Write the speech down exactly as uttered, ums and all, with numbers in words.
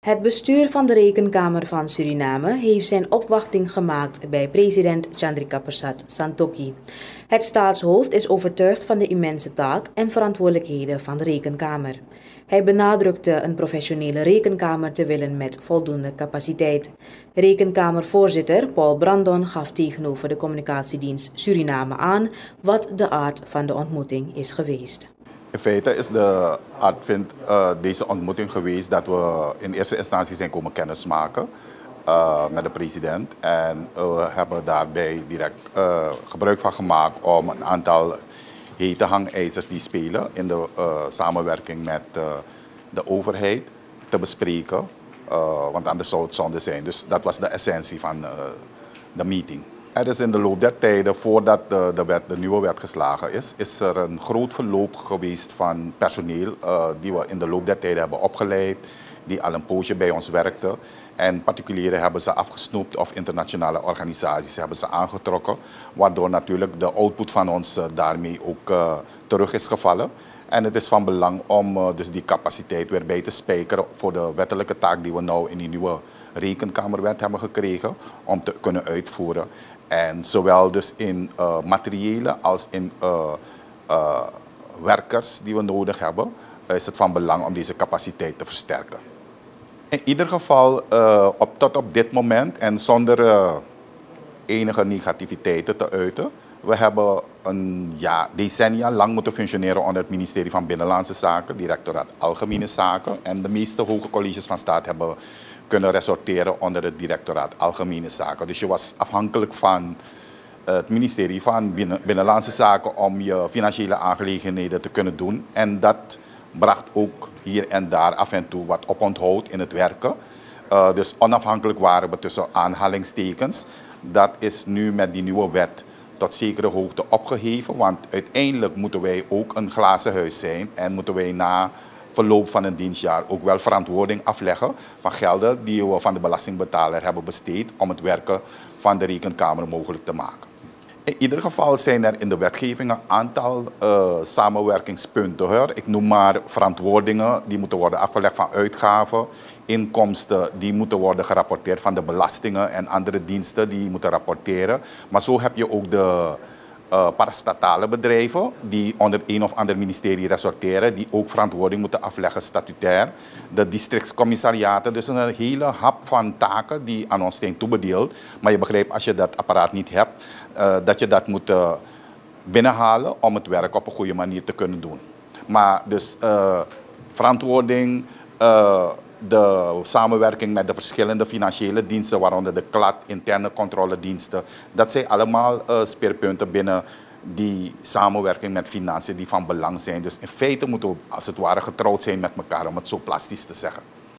Het bestuur van de Rekenkamer van Suriname heeft zijn opwachting gemaakt bij president Chandrika Persat Santokhi. Het staatshoofd is overtuigd van de immense taak en verantwoordelijkheden van de Rekenkamer. Hij benadrukte een professionele rekenkamer te willen met voldoende capaciteit. Rekenkamervoorzitter Paul Brandon gaf tegenover de communicatiedienst Suriname aan wat de aard van de ontmoeting is geweest. In feite is de aard vindt uh, deze ontmoeting geweest dat we in eerste instantie zijn komen kennismaken uh, met de president. En uh, we hebben daarbij direct uh, gebruik van gemaakt om een aantal hete hangijzers die spelen in de uh, samenwerking met uh, de overheid te bespreken. Uh, want anders zou het zonde zijn. Dus dat was de essentie van uh, de meeting. Er is in de loop der tijden, voordat de, de, wet, de nieuwe wet geslagen is, is er een groot verloop geweest van personeel uh, die we in de loop der tijden hebben opgeleid, die al een poosje bij ons werkten. En particulieren hebben ze afgesnoept of internationale organisaties hebben ze aangetrokken, waardoor natuurlijk de output van ons uh, daarmee ook uh, terug is gevallen. En het is van belang om uh, dus die capaciteit weer bij te spijkeren voor de wettelijke taak die we nu in die nieuwe rekenkamerwet hebben gekregen om te kunnen uitvoeren. En zowel dus in uh, materiële als in uh, uh, werkers die we nodig hebben, is het van belang om deze capaciteit te versterken. In ieder geval, uh, op, tot op dit moment en zonder uh, enige negativiteiten te uiten, we hebben een ja, decennia lang moeten functioneren onder het ministerie van Binnenlandse Zaken, directoraat Algemene Zaken. En de meeste hoge colleges van staat hebben kunnen resorteren onder het directoraat Algemene Zaken. Dus je was afhankelijk van het ministerie van Binnenlandse Zaken om je financiële aangelegenheden te kunnen doen. En dat bracht ook hier en daar af en toe wat oponthoud in het werken. Uh, dus onafhankelijk waren we tussen aanhalingstekens. Dat is nu met die nieuwe wet tot zekere hoogte opgeheven. Want uiteindelijk moeten wij ook een glazen huis zijn en moeten wij na verloop van een dienstjaar ook wel verantwoording afleggen van gelden die we van de belastingbetaler hebben besteed om het werken van de Rekenkamer mogelijk te maken. In ieder geval zijn er in de wetgeving een aantal uh, samenwerkingspunten. Hoor. Ik noem maar verantwoordingen die moeten worden afgelegd van uitgaven, inkomsten die moeten worden gerapporteerd van de belastingen en andere diensten die moeten rapporteren. Maar zo heb je ook de Uh, parastatale bedrijven die onder een of ander ministerie resorteren, die ook verantwoording moeten afleggen statutair. De districtscommissariaten, dus een hele hap van taken die aan ons zijn toebedeeld. Maar je begrijpt, als je dat apparaat niet hebt, uh, dat je dat moet uh, binnenhalen om het werk op een goede manier te kunnen doen. Maar dus uh, verantwoording, uh, de samenwerking met de verschillende financiële diensten, waaronder de K L A D, interne controlediensten. Dat zijn allemaal uh, speerpunten binnen die samenwerking met financiën die van belang zijn. Dus in feite moeten we als het ware getrouwd zijn met elkaar, om het zo plastisch te zeggen.